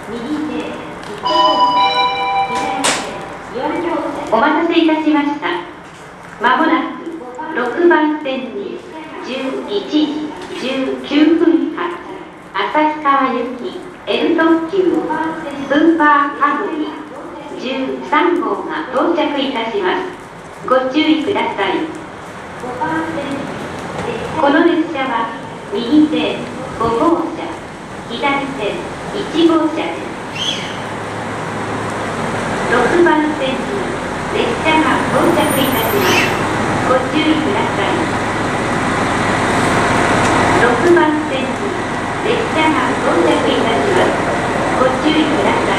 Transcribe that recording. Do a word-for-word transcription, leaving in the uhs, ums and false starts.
お待たせいたしました。まもなくろくばん線にじゅういちじじゅうきゅうふん発旭川行き L 特急スーパーカムイじゅうさんごうが到着いたします。ご注意ください。この列車は右手ごごうしゃ、左手いちごうしゃです。ろくばん線に列車が到着いたします。ご注意ください。ろくばん線に列車が到着いたします。ご注意ください。